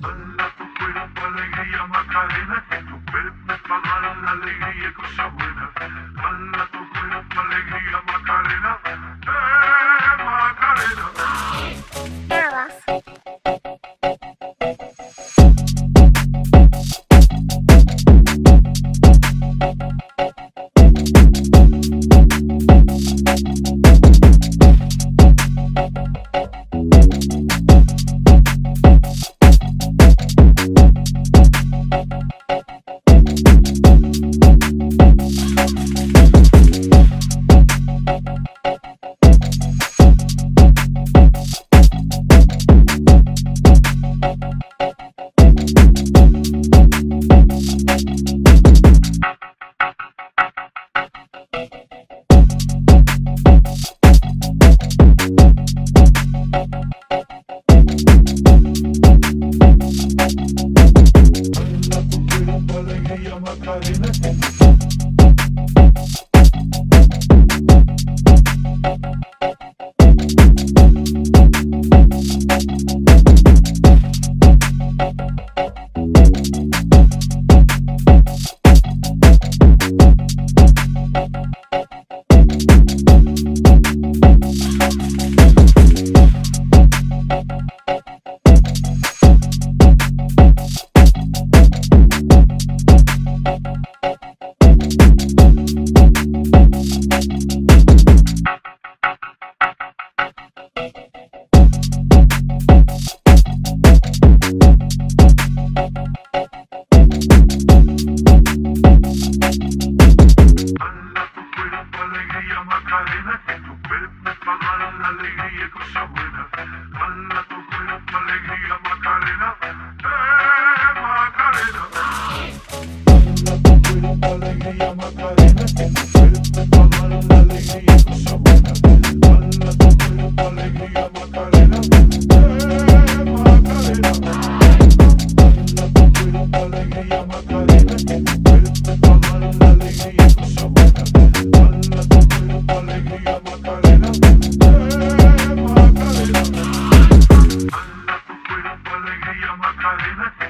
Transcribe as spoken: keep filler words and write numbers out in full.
Bala tu cuerpo, alegría, Macarena, que tu cuerpo para dar la alegría y cosa buena. Bala tu cuerpo, alegría, Macarena, eh, Macarena. Nada. Macarena, que tu cuerpo para dar la alegría y cosa buena. Bala tu cuerpo, alegría, Macarena, eh, Macarena. Bala tu cuerpo, alegría, Macarena, que tu cuerpo para dar la alegría y cosa buena. Bala tu cuerpo, alegría, Macarena, eh, Macarena. Bala tu cuerpo, alegría, Macarena, que tu cuerpo para dar la alegría y cosa buena. Bala tu cuerpo, alegría, Macarena, eh, Macarena. Bala tu cuerpo, alegría, Macarena.